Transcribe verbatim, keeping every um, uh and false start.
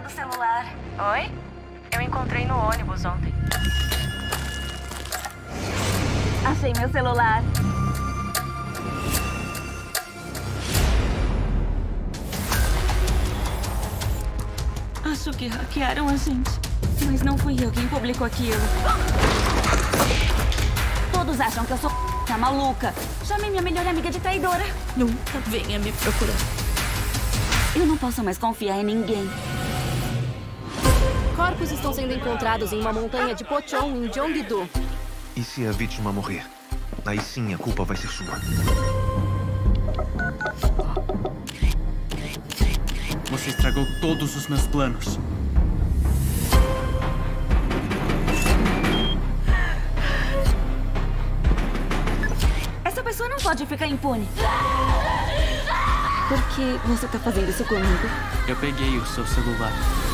procurando o celular. Oi? Eu encontrei no ônibus ontem. Achei meu celular. Acho que hackearam a gente. Mas não fui eu quem publicou aquilo. Todos acham que eu sou a maluca. Chamei minha melhor amiga de traidora. Nunca venha me procurar. Eu não posso mais confiar em ninguém. Corpos estão sendo encontrados em uma montanha de Pochon, em Gyeonggi-do. E se a vítima morrer? Aí sim a culpa vai ser sua. Você estragou todos os meus planos. Essa pessoa não pode ficar impune. Por que você tá fazendo isso comigo? Eu peguei o seu celular.